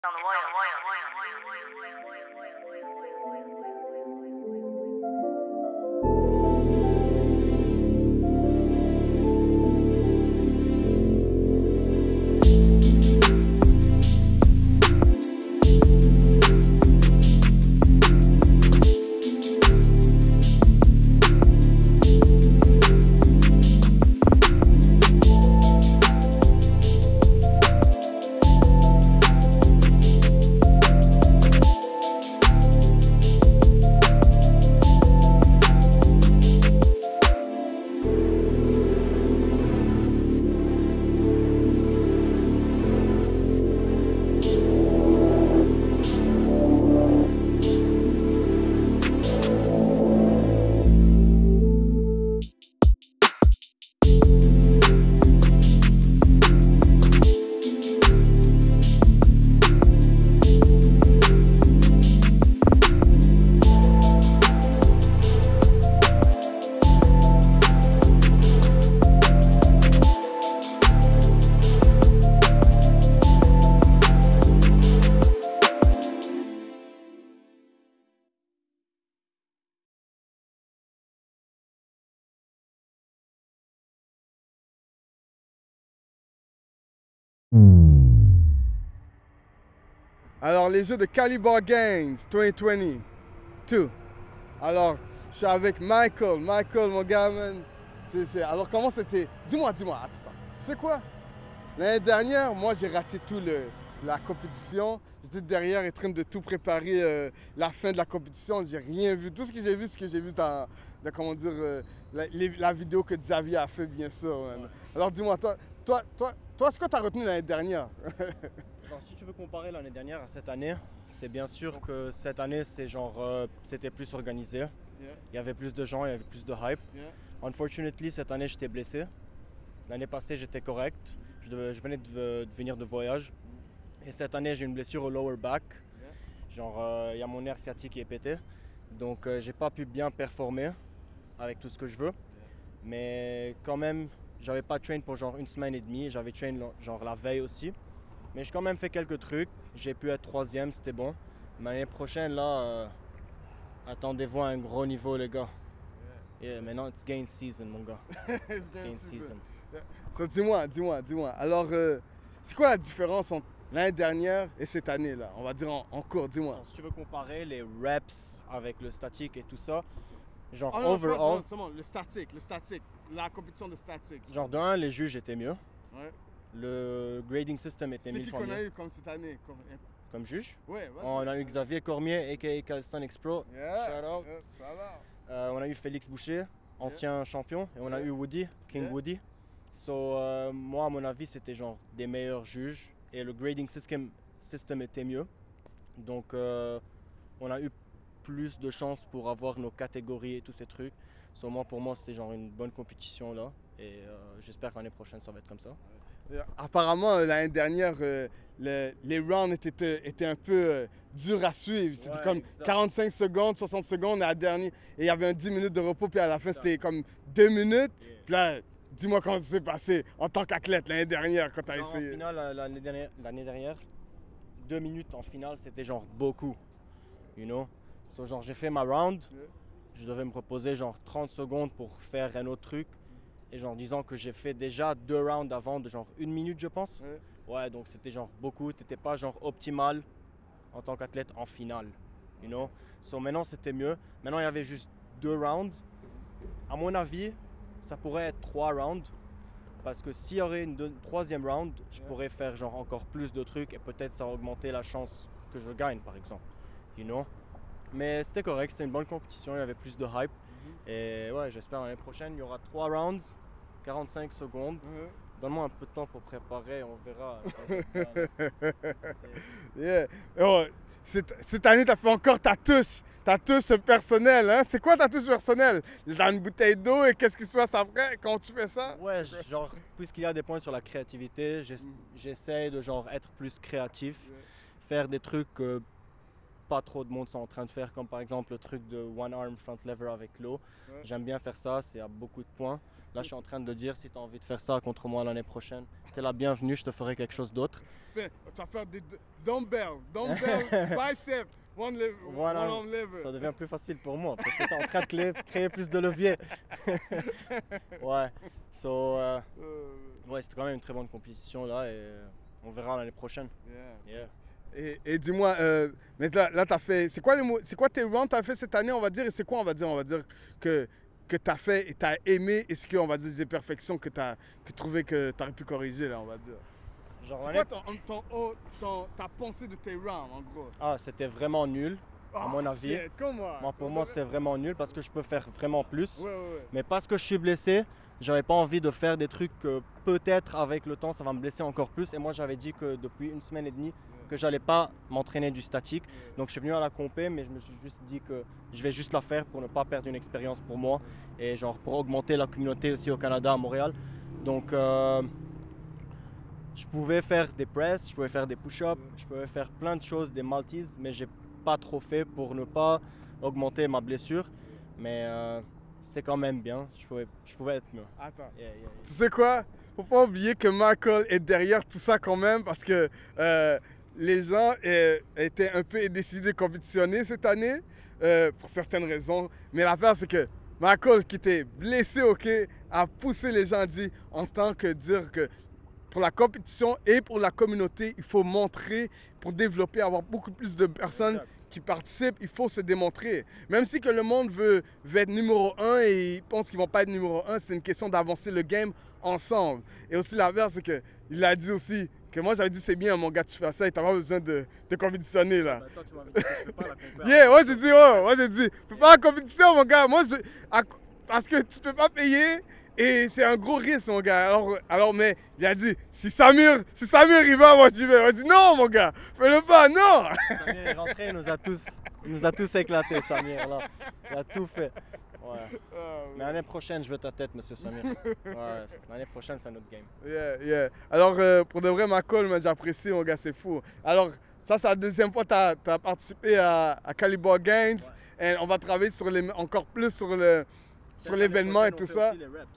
Alors, les jeux de Calibre Games 2022. Alors, je suis avec Michael. Michael, mon gars, man. Alors, comment c'était? Dis-moi, attends. C'est quoi? L'année dernière, moi, j'ai raté la compétition. J'étais derrière en train de tout préparer la fin de la compétition. J'ai rien vu. Tout ce que j'ai vu, c'est ce que j'ai vu dans comment dire, la vidéo que Xavier a fait, bien sûr. Man. Alors, dis-moi, toi, c'est quoi t'as retenu l'année dernière? Genre, si tu veux comparer l'année dernière à cette année, c'est bien sûr que cette année, c'est genre, c'était plus organisé. Yeah. Il y avait plus de gens, il y avait plus de hype. Yeah. Unfortunately, cette année, j'étais blessé. L'année passée, j'étais correct. Je venais de venir de voyage. Et cette année, j'ai une blessure au lower back. Yeah. Genre, il y a mon nerf sciatique qui est pété. Donc, j'ai pas pu bien performer avec tout ce que je veux. Yeah. Mais quand même, j'avais pas train pour genre 1 semaine et demie. J'avais train genre la veille aussi. Mais j'ai quand même fait quelques trucs. J'ai pu être 3e, c'était bon. Mais l'année prochaine, là, attendez-vous à un gros niveau, les gars. Yeah, maintenant, it's game season, mon gars. It's game season. Yeah. So, dis-moi. Alors, c'est quoi la différence entre l'année dernière et cette année-là? On va dire en cours, dis-moi. Si tu veux comparer les reps avec le statique et tout ça, genre non, overall... Non, le statique, la compétition de statique. Genre de 1, les juges étaient mieux. Ouais. Le grading system était 1000 fois mieux. C'est qui qu'on a eu comme cette année? Comme juge? Ouais, on a eu Xavier Cormier, a.k.a. Calisthenics Pro. Yeah. Shout out. Yeah, on a eu Félix Boucher, ancien champion. Et on a eu Woody, King Woody. So, moi, à mon avis, c'était genre des meilleurs juges. Et le grading system était mieux. Donc, on a eu plus de chances pour avoir nos catégories et tous ces trucs. So, pour moi, c'était genre une bonne compétition là. Et j'espère que l'année prochaine, ça va être comme ça. Apparemment, l'année dernière, les rounds étaient un peu durs à suivre. C'était comme 45 secondes, 60 secondes à la dernière. Et il y avait un 10 minutes de repos, puis à la fin, c'était comme 2 minutes. Puis là, dis-moi comment ça s'est passé en tant qu'athlète l'année dernière quand tu as essayé. En finale, l'année dernière, 2 minutes en finale, c'était genre beaucoup. You know? So, genre, j'ai fait ma round. Je devais me reposer genre 30 secondes pour faire un autre truc. Et genre disant que j'ai fait déjà 2 rounds avant de genre 1 minute, je pense. Ouais, donc c'était genre beaucoup. T'étais pas genre optimal en tant qu'athlète en finale. You know? So maintenant c'était mieux. Maintenant il y avait juste 2 rounds. À mon avis, ça pourrait être 3 rounds. Parce que s'il y aurait une 3e round, je pourrais faire genre encore plus de trucs et peut-être ça augmenter la chance que je gagne par exemple. You know? Mais c'était correct, c'était une bonne compétition, il y avait plus de hype. Et ouais, j'espère l'année prochaine, il y aura 3 rounds, 45 secondes. Donne-moi un peu de temps pour préparer, on verra. Yeah. Oh, cette année, tu as fait encore ta touche personnelle. Hein? C'est quoi ta touche personnelle? Dans une bouteille d'eau et qu'est-ce qui se passe après quand tu fais ça? Ouais, genre, puisqu'il y a des points sur la créativité, j'essaie de genre être plus créatif, faire des trucs que pas trop de monde sont en train de faire, comme par exemple le truc de one arm front lever avec l'eau. J'aime bien faire ça, c'est à beaucoup de points. Là, je suis en train de dire, si tu as envie de faire ça contre moi l'année prochaine, tu es la bienvenue, je te ferai quelque chose d'autre. Tu vas faire des dumbbells, bicep, one Voilà, arm lever. ça devient plus facile pour moi parce que tu es en train de créer plus de levier. Ouais, ouais, c'était quand même une très bonne compétition là et on verra l'année prochaine. Yeah. Et dis-moi, mais là tu as fait, c'est quoi tes rounds que tu as fait cette année, on va dire, et c'est quoi on va dire que tu as fait et tu as aimé, et ce qu'on va dire des imperfections que tu as trouvé que tu aurais pu corriger là, on va dire. Genre, C'est quoi ta pensée de tes rounds en gros? Ah, c'était vraiment nul, à mon avis. Pour moi, c'est vraiment nul parce que je peux faire vraiment plus. Ouais. Mais parce que je suis blessé, j'avais pas envie de faire des trucs que peut-être avec le temps ça va me blesser encore plus. Et moi, j'avais dit que depuis une semaine et demie, que j'allais pas m'entraîner du statique. Donc je suis venu à la compé, mais je me suis juste dit que je vais juste la faire pour ne pas perdre une expérience pour moi et genre pour augmenter la communauté aussi au Canada, à Montréal. Donc je pouvais faire des press, je pouvais faire des push-ups, je pouvais faire plein de choses, des Maltese, mais j'ai pas trop fait pour ne pas augmenter ma blessure. Mais c'était quand même bien, je pouvais être mieux. Attends. Yeah. Tu sais quoi? Faut pas oublier que Michael est derrière tout ça quand même parce que les gens étaient un peu décidés de compétitionner cette année pour certaines raisons. Mais l'affaire, c'est que Michael, qui était blessé, ok, a poussé les gens à dire en tant que dire que pour la compétition et pour la communauté, il faut montrer, pour développer, avoir beaucoup plus de personnes qui participent, il faut se démontrer. Même si que le monde veut être numéro 1 et ils pensent qu'ils vont pas être numéro 1, c'est une question d'avancer le game ensemble. Et aussi l'inverse, c'est qu'il a dit aussi que moi j'avais dit c'est bien mon gars tu fais ça et t'as pas besoin de compétitionner là. Bah, toi, tu m'avais dit que je fais pas la compétition. Yeah, moi j'ai dit, fais pas la compétition mon gars, parce que tu peux pas payer. Et c'est un gros risque, mon gars. Alors, mais il a dit, si Samir il va, moi j'y vais. On dit, non, mon gars, fais-le pas, non. Samir est rentré, il nous a tous éclaté, Samir, là. Il a tout fait. Ouais. Mais l'année prochaine, je veux ta tête, monsieur Samir. Ouais, l'année prochaine, c'est un autre game. Yeah. Alors, pour de vrai, Michael, j'apprécie, mon gars, c'est fou. Alors, ça, c'est la deuxième fois que tu as participé à Calibre Games. Ouais. Et on va travailler encore plus sur l'événement et tout ça.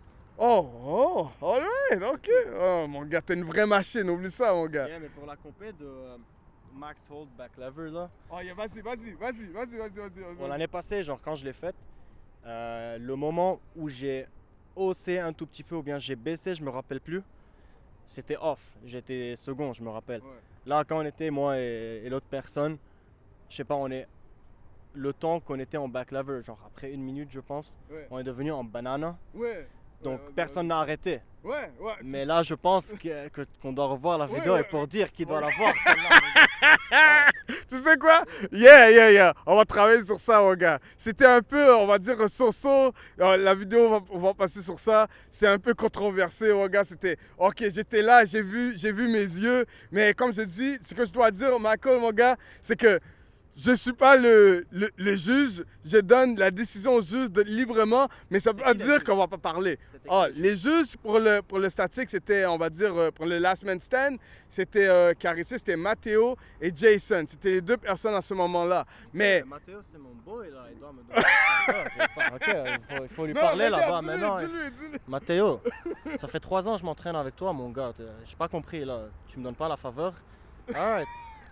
Alright, ok. Oh, mon gars, t'es une vraie machine, oublie ça, mon gars. Yeah, mais pour la compé de Max Hold Back Lever, là. Oh, yeah, vas-y. Bon, l'année passée, genre, quand je l'ai faite, le moment où j'ai haussé un tout petit peu ou bien j'ai baissé, je me rappelle plus, c'était off. J'étais second, je me rappelle. Ouais. Là, quand on était, moi et l'autre personne, je sais pas, le temps qu'on était en back lever, genre après 1 minute, je pense, on est devenu en banana. Donc personne n'a arrêté. Mais là, je pense qu'on doit revoir la vidéo et pour dire qu'il doit la voir, celle-là. Tu sais quoi? Yeah. On va travailler sur ça, mon gars. C'était un peu, on va dire, so-so. La vidéo, on va passer sur ça. C'est un peu controversé, mon gars. C'était, ok, j'étais là, j'ai vu mes yeux. Mais comme je dis, ce que je dois dire, Michael, mon gars, c'est que je ne suis pas le juge, je donne la décision au juge librement, mais ça ne veut pas dire qu'on ne va pas parler. Les juges pour le statique, c'était, on va dire, pour le last man stand, c'était Carissé, c'était Matteo et Jason. C'était les 2 personnes à ce moment-là. Mais Matteo, c'est mon boy, là. Il doit me donner. Ok, il faut lui parler là-bas maintenant. Dis-lui. Matteo, ça fait 3 ans que je m'entraîne avec toi, mon gars. Je n'ai pas compris, là. Tu me donnes pas la faveur. Alright.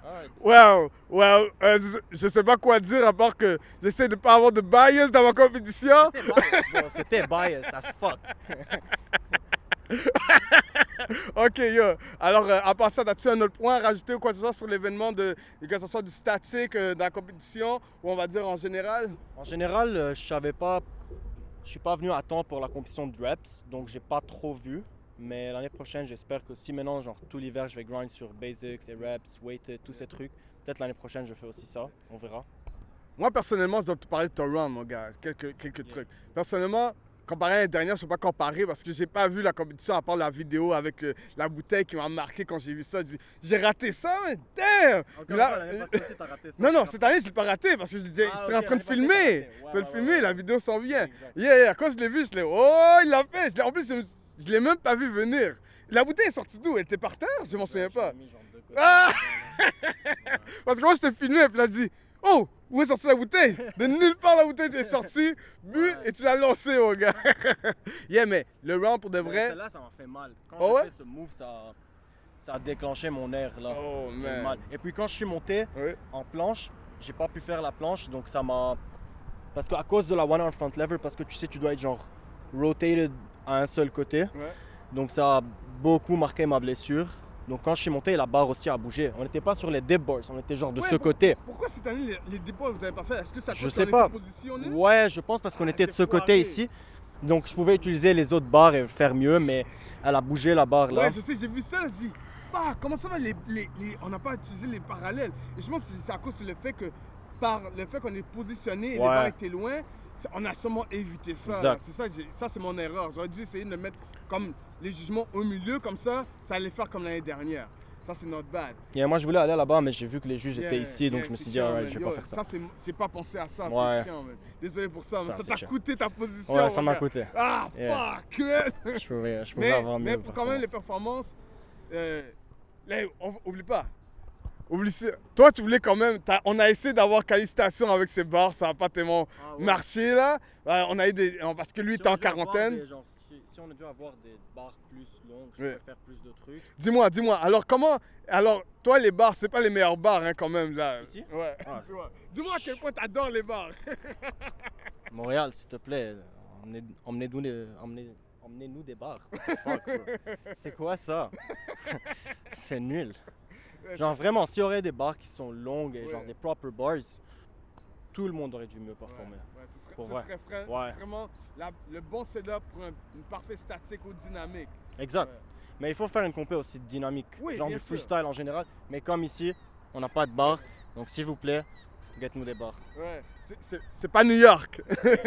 Je sais pas quoi dire à part que j'essaie de pas avoir de bias dans ma compétition. C'était bias as fuck. Ok, yo. Alors, à part ça, as-tu un autre point à rajouter ou quoi que ce soit sur l'événement, que ce soit du statique, dans la compétition, ou on va dire en général? En général, je suis pas venu à temps pour la compétition de reps, donc j'ai pas trop vu. Mais l'année prochaine, j'espère que si maintenant, genre tout l'hiver, je vais grind sur basics et reps, weighted, tous ces trucs, peut-être l'année prochaine, je fais aussi ça. On verra. Moi, personnellement, je dois te parler de ton run, mon gars. Quelques trucs. Personnellement, comparé à l'année dernière, je ne peux pas comparer parce que j'ai pas vu la compétition à part la vidéo avec la bouteille qui m'a marqué quand j'ai vu ça. J'ai raté ça, mais damn! L'année passée aussi, t'as raté ça. Non, cette année, je l'ai pas raté parce que j'étais en train de filmer. La vidéo s'en vient. Yeah. Quand je l'ai vu, il l'a fait. En plus, je l'ai même pas vu venir. La bouteille est sortie d'où? Elle était par terre? Je m'en souviens pas. Parce que moi, je t'ai filmé et puis il a dit, oh, Où est sortie la bouteille? De nulle part, la bouteille est sortie, bu, Ouais. et tu l'as lancée, mon gars. Yeah, mais le round, pour de vrai... Celle-là, ça m'a fait mal. Quand Oh j'ai ouais? fait ce move, ça a déclenché mon air là. Oh, J'ai man. mal. Et puis quand je suis monté Oui. en planche, j'ai pas pu faire la planche, donc ça m'a... Parce qu'à cause de la one arm front lever, parce que tu sais, tu dois être genre rotated à un seul côté. Ouais. Donc ça a beaucoup marqué ma blessure. Donc quand je suis monté, la barre aussi a bougé. On n'était pas sur les dip bars, on était genre de Ouais, ce côté. Pourquoi cette année, les départs, vous n'avez pas fait? Est-ce que ça Je cause sais qu'on pas. était positionné? Ouais, je pense parce qu'on Ah, était de c'est ce côté foiré. ici. Donc je pouvais utiliser les autres barres et faire mieux, mais elle a bougé la barre là. Ouais, je sais, j'ai vu ça, je dis, bah, comment ça va, on n'a pas utilisé les parallèles. Et je pense que c'est à cause du fait que, par le fait qu'on est positionné et les Ouais. barres étaient loin, on a sûrement évité ça. Exact. C'est ça, ça c'est mon erreur. J'aurais dû essayer de mettre comme les jugements au milieu, comme ça allait faire comme l'année dernière. Ça, c'est not bad. Et moi je voulais aller là-bas, mais j'ai vu que les juges étaient Yeah, ici, donc yeah, je me c'est suis dit, chiant, alright, man. je vais Yo, pas faire ça. c'est pas pensé à ça, Ouais. c'est chiant, man. Désolé pour ça, mais ça C'est t'a chiant. coûté ta position. Ouais, ça mon m'a gars. coûté. Ah, Yeah. fuck, man. Je pouvais avoir mieux. Mais de quand même, les performance. performances, là, oublie pas. Oublie ça. Toi, tu voulais quand même. On a essayé d'avoir qualification avec ces barres, ça n'a pas tellement Ah ouais. marché là. On a eu des. Parce que lui Si était on en a dû avoir quarantaine. si on a dû avoir des barres plus longues, je Ouais. pourrais faire plus de trucs. Dis-moi, alors comment. Alors, toi, les barres, c'est pas les meilleures barres hein, quand même là. Ici? Ouais. Ah. Dis-moi à quel point t'adores les barres. Montréal, s'il te plaît, emmenez-nous des barres. What the fuck, bro? C'est quoi ça? C'est nul. Genre vraiment, s'il y aurait des barres qui sont longues et genre Ouais. des proper bars, tout le monde aurait dû mieux performer. Ouais, Pour ce vrai. serait Ouais. vraiment le bon setup pour une parfaite statique ou dynamique. Exact. Ouais. Mais il faut faire une compé aussi dynamique, Oui, genre bien du sûr. freestyle en général. Mais comme ici, on n'a pas de barres, donc s'il vous plaît, get-nous des barres. Ouais. C'est pas New York.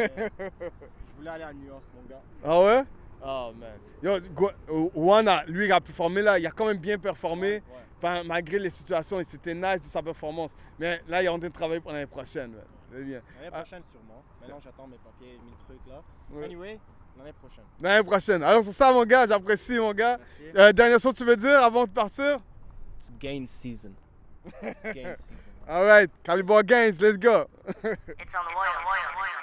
Je voulais aller à New York, mon gars. Ah ouais? Oh man. Yo, Juan, lui, il a performé là. Il a quand même bien performé. Ouais. Malgré les situations, il s'était nice de sa performance. Mais là, il est en train de travailler pour l'année prochaine. man. C'est bien. L'année Ah. prochaine sûrement. Maintenant j'attends mes papiers, 1000 trucs là. Ouais. Anyway, l'année prochaine. L'année prochaine. Alors, c'est ça, mon gars. J'apprécie, mon gars. Merci. Dernière chose que tu veux dire avant de partir? It's gain season. It's gain season. All right. Calibre Gains, let's go. It's on the wire.